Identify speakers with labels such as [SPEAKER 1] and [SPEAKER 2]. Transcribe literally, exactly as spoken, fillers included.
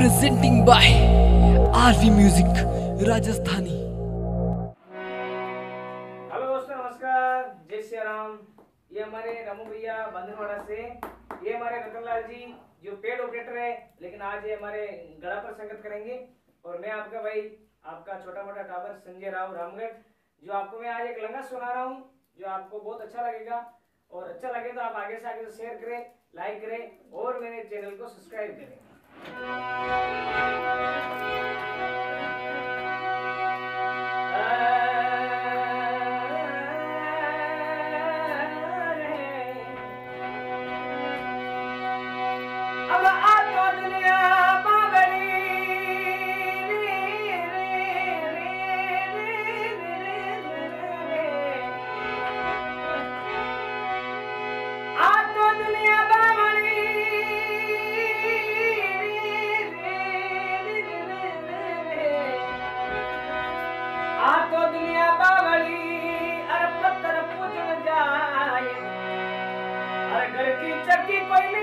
[SPEAKER 1] presenting by R V Music Rajasthani.
[SPEAKER 2] Hello दोस्तों, नमस्कार, जय श्री राम। ये हमारे रामू भैया बंधनवाड़ा से, ये हमारे रतनलाल जी जो पेड ऑपरेटर है, लेकिन आज ये हमारे गड़ा पर संगत करेंगे। और मैं आपका भाई, आपका छोटा मोटा टावर संजय राव रामगढ़, जो आपको मैं आज एक लंगा सुना रहा हूँ जो आपको बहुत अच्छा लगेगा। और अच्छा लगे तो आप आगे से आगे शेयर करें, लाइक करें और मेरे चैनल को सब्सक्राइब करें। अब आतो दुनिया बाबरी आतो दुनिया बाबरी आतो दुनिया बाबरी अरे पत्थर पूजन जाए, अरे घर की चक्की कोई